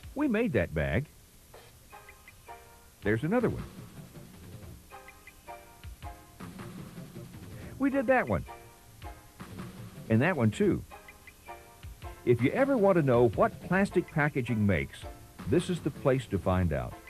We made that bag. There's another one. We did that one. And that one too. If you ever want to know what plastic packaging makes, this is the place to find out.